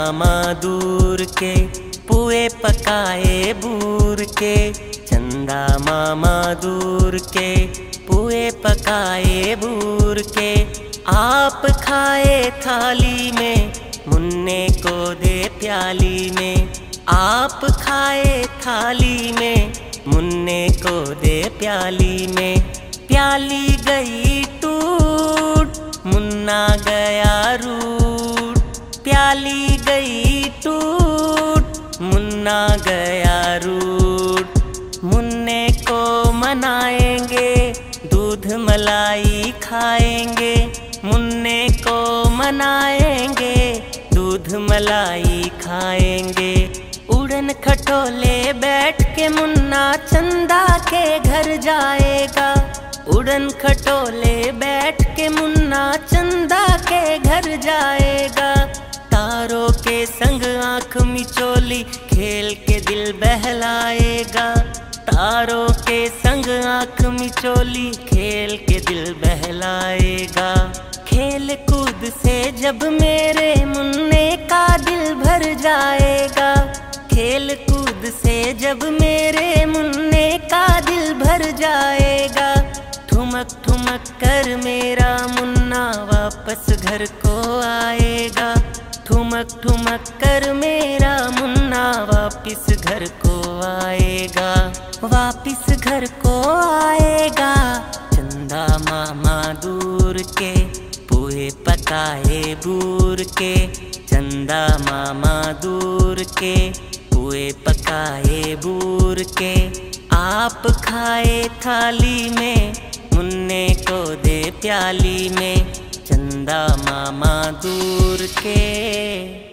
मामा दूर के, पुए पकाए बूर के। चंदा मामा दूर के, पुए पकाए बूर के। आप खाए थाली में, मुन्ने को दे प्याली में। आप खाए थाली में, मुन्ने को दे प्याली में। प्याली गई टूट, मुन्ना गया रूठ। प्याली गई टूट, मुन्ना गया रूठ। मुन्ने को मनाएंगे, दूध मलाई खाएंगे। मुन्ने को मनाएंगे, दूध मलाई खाएंगे। उड़न खटोले बैठ के मुन्ना चंदा के घर जाएगा। उड़न खटोले बैठ के मुन्ना चंदा के घर जाएगा। तारों के संग आँख मिचोली खेल के दिल बहलाएगा। तारों के संग आँख मिचोली खेल के दिल बहलाएगा। खेल कूद से जब मेरे मुन्ने का दिल भर जाएगा। खेल कूद से जब मेरे मुन्ने का दिल भर जाएगा। ठुमक ठुमक कर मेरा मुन्ना वापस घर को आएगा। ठुमक ठुमक कर मेरा मुन्ना वापिस घर को आएगा। वापिस घर को आएगा। चंदा मामा दूर के, पुए पकाए बूर के। चंदा मामा दूर के, पुए पकाए बूर के। आप खाए थाली में, मुन्ने को दे प्याली में। चंदा मामा दूर के।